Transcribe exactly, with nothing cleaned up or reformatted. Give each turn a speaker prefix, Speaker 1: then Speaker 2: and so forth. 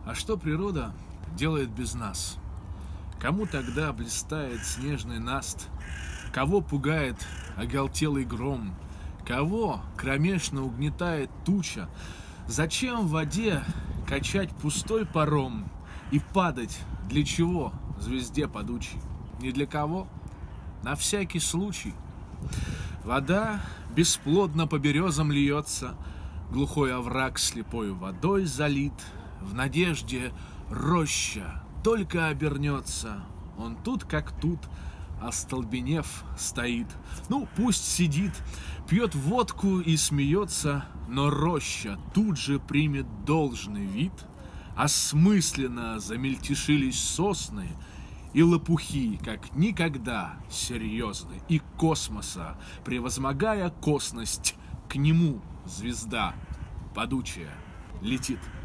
Speaker 1: А что природа делает без нас? Кому тогда блистает снежный наст? Кого пугает оголтелый гром? Кого кромешно угнетает туча? Зачем в воде качать пустой паром и падать для чего звезде падучей? Ни для кого? На всякий случай. Вода бесплодно по березам льется, глухой овраг слепой водой залит. В надежде роща только обернется, он тут как тут, остолбенев стоит. Ну, пусть сидит, пьет водку и смеется, но роща тут же примет должный вид. Осмысленно замельтешились сосны, и лопухи, как никогда, серьезны, и космоса, превозмогая косность, к нему звезда падучая летит.